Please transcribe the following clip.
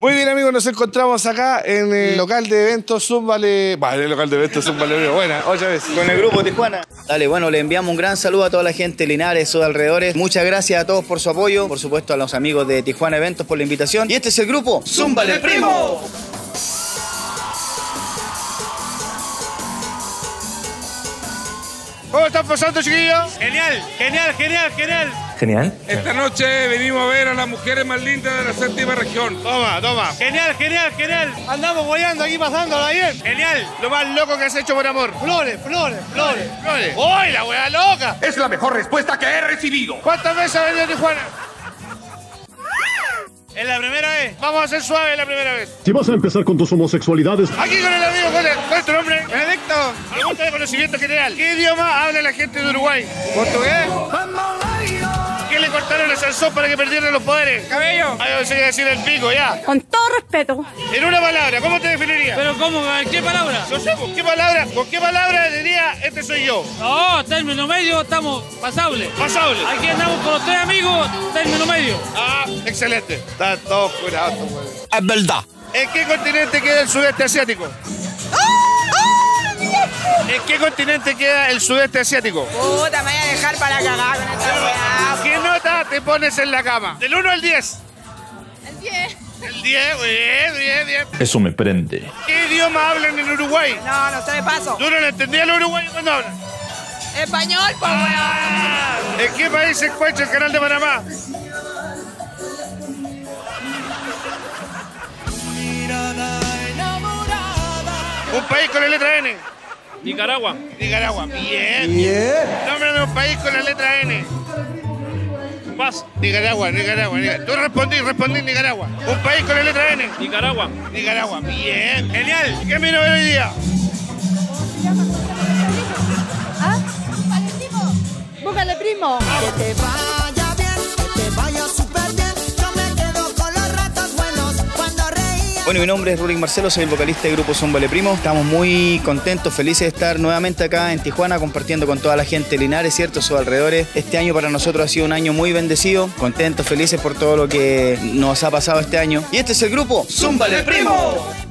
Muy bien, amigos, nos encontramos acá en el local de eventos Zúmbale. Vale, el local de eventos Zúmbale. Buena, otra vez. Con el grupo Tijuana. Dale, bueno, le enviamos un gran saludo a toda la gente de Linares, sus alrededores. Muchas gracias a todos por su apoyo. Por supuesto, a los amigos de Tijuana Eventos por la invitación. Y este es el grupo Zúmbale Primo. ¿Cómo están pasando, chiquillos? Genial, genial, genial, genial. Genial. Esta noche venimos a ver a las mujeres más lindas de la séptima región. Toma, toma. Genial, genial, genial. Andamos boyando aquí pasándola bien. Genial. Lo más loco que has hecho por amor. Flores, flores, flores. Flores. ¡Uy, la wea loca! Es la mejor respuesta que he recibido. ¿Cuántas veces ha venido a Tijuana? ¿Es la primera vez? Vamos a ser suaves la primera vez. Si vas a empezar con tus homosexualidad,es Aquí con el amigo, ¿cuál es tu nombre? Benedicto. Pregunta de conocimiento general. ¿Qué idioma habla la gente de Uruguay? ¿Portugués? ¿Qué le cortaron a Sansón para que perdiera los poderes? Cabello. Ay, yo sé decir el pico, ya. Con todo respeto. En una palabra, ¿cómo te definirías? ¿Pero cómo? ¿Qué palabra? No sé, ¿con qué palabra diría este soy yo? No, término medio, estamos pasables. Pasable. Aquí andamos con los tres amigos, término medio. Ah, excelente. Están todos curados, güey. Es verdad. ¿En qué continente queda el sudeste asiático? ¿En qué continente queda el sudeste asiático? Puta, me voy a dejar para cagar con esta weá. ¿Qué nota te pones en la cama? Del 1 al 10. El 10. El 10, bien, bien. Eso me prende. ¿Qué idioma hablan en Uruguay? No sé de paso. ¿Tú no lo entendías los uruguayos cuando hablan? Español, pues weón. ¿En qué país se encuentra el canal de Panamá? Un país con la letra N. Nicaragua. Nicaragua. Bien. Nómbrame un país con la letra N. Paz. Nicaragua. Tú respondí Nicaragua. Un país con la letra N. Nicaragua. Nicaragua. Bien. Genial. ¿Qué vino hoy día? ¿Ah? Búscale, primo. Que te vaya bien, que te vaya súper bien. Yo me quedo con los ratos buenos cuando reía. Bueno, mi nombre es Rurik Marcelo, soy el vocalista del grupo Zúmbale Primo. Estamos muy contentos, felices de estar nuevamente acá en Tijuana compartiendo con toda la gente de Linares, ¿cierto? Sus alrededores. Este año para nosotros ha sido un año muy bendecido, contentos, felices por todo lo que nos ha pasado este año. Y este es el grupo Zúmbale Primo.